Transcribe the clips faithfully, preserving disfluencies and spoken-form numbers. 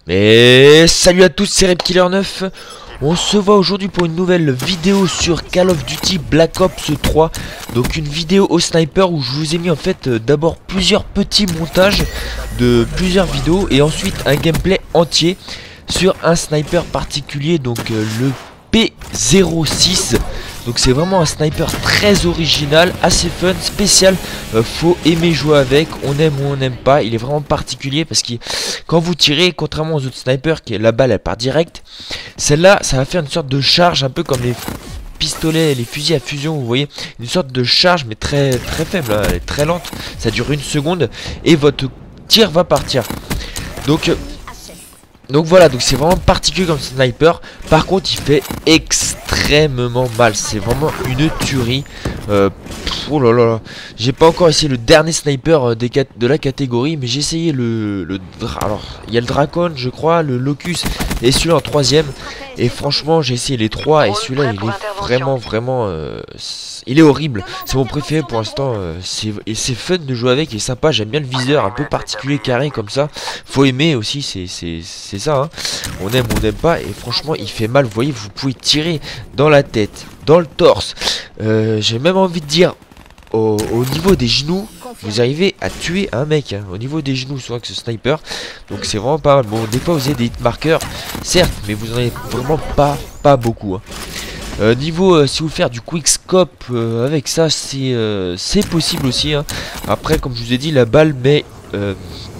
Mais salut à tous, c'est Repkiller neuf. On se voit aujourd'hui pour une nouvelle vidéo sur Call of Duty Black Ops trois. Donc une vidéo au sniper où je vous ai mis en fait euh, d'abord plusieurs petits montages de plusieurs vidéos et ensuite un gameplay entier sur un sniper particulier, donc euh, le P zéro six. Donc c'est vraiment un sniper très original, assez fun, spécial. euh, Faut aimer jouer avec, on aime ou on n'aime pas. Il est vraiment particulier parce que quand vous tirez, contrairement aux autres snipers qui la balle elle part direct, celle-là ça va faire une sorte de charge, un peu comme les pistolets, les fusils à fusion, vous voyez, une sorte de charge mais très très faible, hein, elle est très lente, ça dure une seconde et votre tir va partir. Donc Donc voilà, donc c'est vraiment particulier comme sniper. Par contre il fait extrêmement mal, c'est vraiment une tuerie. euh, pff, Oh là là là. J'ai pas encore essayé le dernier sniper euh, des de la catégorie, mais j'ai essayé le, le alors il y a le Dracon je crois, le Locus et celui-là en troisième. Et franchement j'ai essayé les trois et celui-là il est vraiment vraiment euh, il est horrible. C'est mon préféré pour l'instant. euh, Et c'est fun de jouer avec, il est sympa. J'aime bien le viseur un peu particulier, carré comme ça. Faut aimer aussi, c'est ça hein. On aime ou on n'aime pas. Et franchement il fait mal, vous voyez, vous pouvez tirer dans la tête, dans le torse, euh, j'ai même envie de dire au, au niveau des genoux. Vous arrivez à tuer un mec hein, au niveau des genoux, soit avec ce sniper. Donc c'est vraiment pas mal. Bon, des fois vous avez des hit marqueurs, certes, mais vous en avez vraiment pas, pas beaucoup hein. Euh, niveau euh, si vous faire du quick scope euh, avec ça, c'est euh, c'est possible aussi hein. Après comme je vous ai dit, la balle met euh,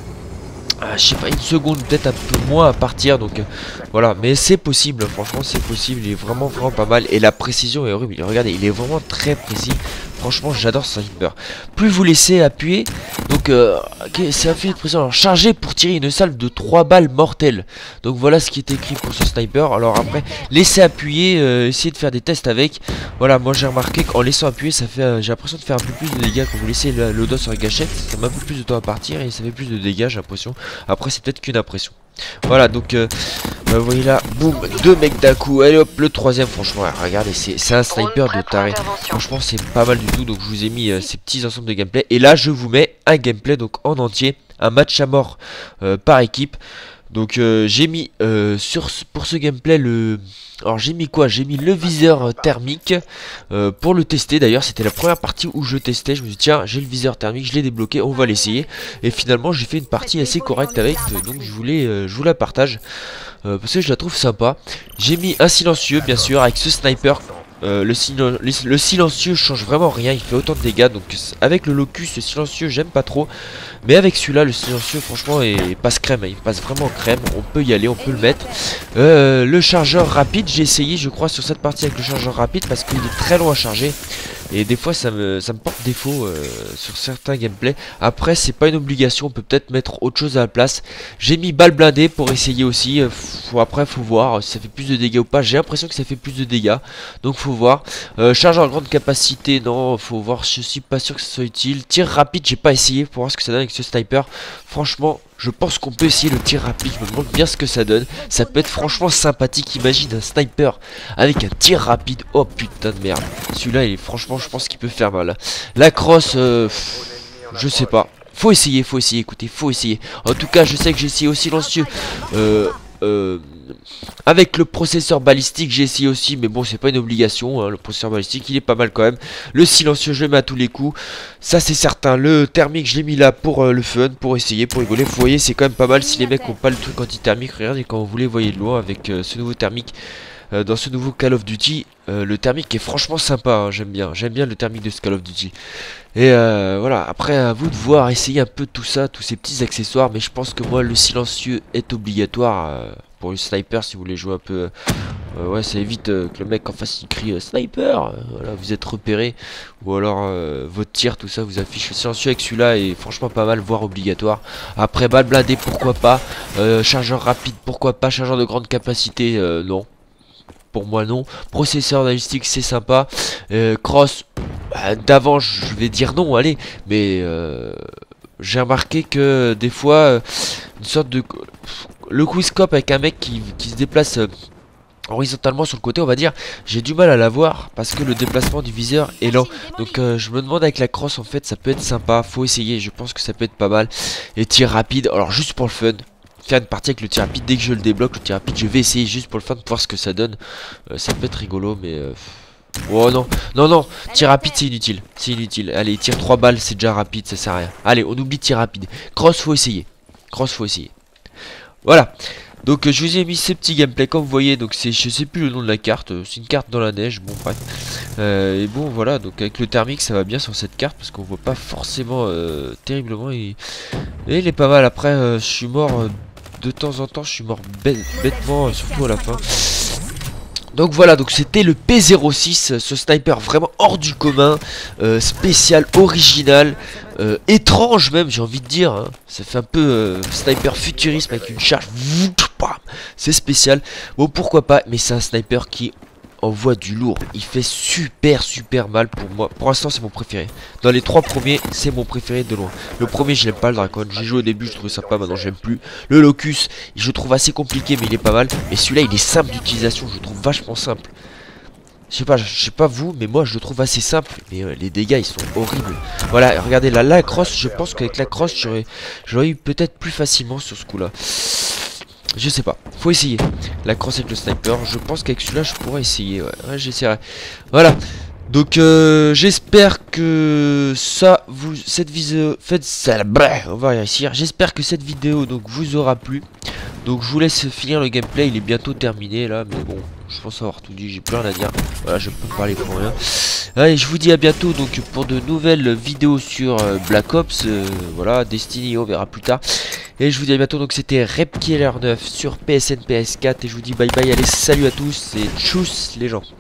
ah, je sais pas, une seconde, peut-être un peu moins à partir. Donc euh, voilà, mais c'est possible, franchement c'est possible. Il est vraiment vraiment pas mal. Et la précision est horrible, regardez, il est vraiment très précis. Franchement j'adore ce sniper. Plus vous laissez appuyer, donc euh, okay, c'est un filet de pression. Alors chargé pour tirer une salve de trois balles mortelles. Donc voilà ce qui est écrit pour ce sniper. Alors après laissez appuyer, euh, essayez de faire des tests avec. Voilà, moi j'ai remarqué qu'en laissant appuyer ça fait euh, j'ai l'impression de faire un peu plus de dégâts. Quand vous laissez le, le dos sur la gâchette, ça met un peu plus de temps à partir et ça fait plus de dégâts, j'ai l'impression. Après c'est peut-être qu'une impression. Voilà, donc euh, bah, vous voyez là, boum, deux mecs d'un coup. Allez hop, le troisième, franchement ouais, regardez, c'est un sniper de taré. Franchement c'est pas mal du tout. Donc je vous ai mis euh, ces petits ensembles de gameplay. Et là je vous mets un gameplay donc en entier, un match à mort euh, par équipe. Donc euh, j'ai mis euh, sur ce, pour ce gameplay le... Alors j'ai mis quoi? J'ai mis le viseur thermique euh, pour le tester. D'ailleurs c'était la première partie où je testais. Je me suis dit tiens, j'ai le viseur thermique, je l'ai débloqué, on va l'essayer. Et finalement j'ai fait une partie assez correcte avec. Donc je voulais, euh, je vous la partage euh, parce que je la trouve sympa. J'ai mis un silencieux bien sûr avec ce sniper. Euh, le, sil le silencieux change vraiment rien, il fait autant de dégâts. Donc avec le Locus, le silencieux j'aime pas trop. Mais avec celui-là, le silencieux franchement il passe crème, il passe vraiment crème. On peut y aller, on peut le mettre. euh, Le chargeur rapide, j'ai essayé je crois sur cette partie avec le chargeur rapide parce qu'il est très long à charger. Et des fois ça me, ça me porte défaut euh, sur certains gameplays. Après c'est pas une obligation, on peut peut-être mettre autre chose à la place. J'ai mis balle blindée pour essayer aussi. faut, Après faut voir si ça fait plus de dégâts ou pas. J'ai l'impression que ça fait plus de dégâts, donc faut voir. euh, Chargeur grande capacité, non, faut voir, je suis pas sûr que ce soit utile. Tir rapide, j'ai pas essayé pour voir ce que ça donne avec ce sniper. Franchement je pense qu'on peut essayer le tir rapide, je me demande bien ce que ça donne. Ça peut être franchement sympathique. Imagine un sniper avec un tir rapide. Oh putain de merde, celui-là il est franchement, je pense qu'il peut faire mal. La crosse, euh, je sais pas. Faut essayer, faut essayer, écoutez, faut essayer. En tout cas je sais que j'ai essayé au silencieux euh, euh, avec le processeur balistique, j'ai essayé aussi, mais bon c'est pas une obligation hein. Le processeur balistique il est pas mal quand même. Le silencieux je le mets à tous les coups, ça c'est certain. Le thermique je l'ai mis là pour euh, le fun, pour essayer, pour rigoler. Vous voyez c'est quand même pas mal si les mecs ont pas le truc anti-thermique. Regardez quand vous les voyez de loin avec euh, ce nouveau thermique. Euh, dans ce nouveau Call of Duty, euh, le thermique est franchement sympa hein. J'aime bien, j'aime bien le thermique de ce Call of Duty. Et euh, voilà, après à vous de voir, essayer un peu tout ça, tous ces petits accessoires. Mais je pense que moi le silencieux est obligatoire euh, pour le sniper si vous voulez jouer un peu. euh, Ouais, ça évite euh, que le mec en face il crie euh, sniper, euh, voilà, vous êtes repéré. Ou alors euh, votre tir, tout ça vous affiche. Le silencieux avec celui-là est franchement pas mal, voire obligatoire. Après balle blindée pourquoi pas, euh, chargeur rapide pourquoi pas, chargeur de grande capacité euh, non. Pour moi non. Processeur analytique c'est sympa. euh, Cross bah, d'avant je vais dire non, allez. Mais euh, j'ai remarqué que des fois euh, une sorte de le quickscope avec un mec qui, qui se déplace euh, horizontalement sur le côté on va dire, j'ai du mal à la voir parce que le déplacement du viseur est lent. Donc euh, je me demande avec la crosse en fait ça peut être sympa, faut essayer, je pense que ça peut être pas mal. Et tir rapide, alors juste pour le fun, faire une partie avec le tir rapide. Dès que je le débloque, le tir rapide, je vais essayer juste pour le fun de voir ce que ça donne. Euh, ça peut être rigolo, mais... Euh... Oh non, non, non, tir rapide c'est inutile, c'est inutile. Allez, tire trois balles, c'est déjà rapide, ça sert à rien. Allez, on oublie tir rapide. Cross, faut essayer. Cross, faut essayer. Voilà. Donc euh, je vous ai mis ce petit gameplay comme vous voyez. Donc c'est, je sais plus le nom de la carte, euh, c'est une carte dans la neige, bon bref. euh, Et bon voilà, donc avec le thermique ça va bien sur cette carte, parce qu'on voit pas forcément euh, terriblement. Et, et il est pas mal. Après euh, je suis mort euh, de temps en temps, je suis mort bête, bêtement, euh, surtout à la fin. Donc voilà, donc c'était le P zéro six, ce sniper vraiment hors du commun, euh, spécial, original, euh, étrange même, j'ai envie de dire, hein. Ça fait un peu euh, sniper futurisme avec une charge, c'est spécial. Bon, pourquoi pas, mais c'est un sniper qui envoie du lourd, il fait super super mal pour moi. Pour l'instant c'est mon préféré. Dans les trois premiers c'est mon préféré de loin. Le premier je l'aime pas, le Dracon, j'ai joué au début, je trouvais sympa, maintenant j'aime plus. Le Locus je trouve assez compliqué mais il est pas mal. Mais celui-là il est simple d'utilisation, je le trouve vachement simple. Je sais pas, je sais pas vous, mais moi je le trouve assez simple. Mais euh, les dégâts ils sont horribles. Voilà, regardez là, la crosse, je pense qu'avec la crosse j'aurais j'aurais eu peut-être plus facilement sur ce coup là. Je sais pas, faut essayer. La crosse avec le sniper, je pense qu'avec celui-là je pourrais essayer. Ouais, ouais j'essaierai. Voilà. Donc euh, j'espère que ça vous cette vidéo faites ça. Bref, on va réussir. J'espère que cette vidéo donc vous aura plu. Donc je vous laisse finir le gameplay, il est bientôt terminé là, mais bon, je pense avoir tout dit, j'ai plus rien à dire. Voilà, je peux parler pour rien. Allez, je vous dis à bientôt donc pour de nouvelles vidéos sur euh, Black Ops. Euh, voilà, Destiny, on verra plus tard. Et je vous dis à bientôt, donc c'était Repkiller neuf sur P S N, P S quatre. Et je vous dis bye bye, allez, salut à tous et tchuss les gens.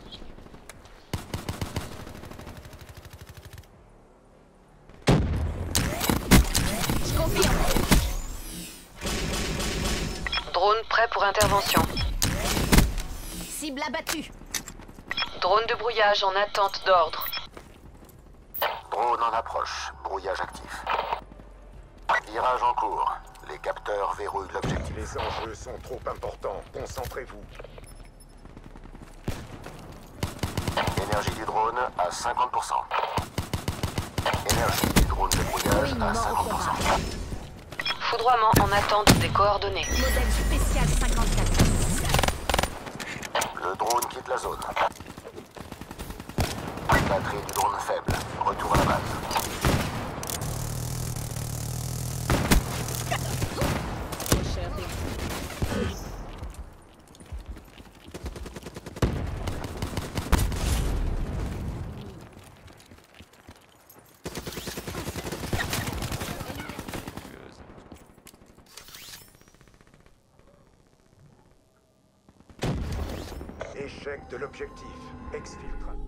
Drone prêt pour intervention. Cible abattue. Drone de brouillage en attente d'ordre. Drone en approche. Brouillage actif. Virage en cours. Les capteurs verrouillent l'objectif. Les enjeux sont trop importants. Concentrez-vous. Énergie du drone à cinquante pour cent. Énergie du drone de brouillage à cinquante pour cent. Foudroiement en attente des coordonnées. Modèle spécial cinquante-quatre. Le drone quitte la zone. Batterie du drone faible. Retour à la base. Échec de l'objectif. Exfiltre.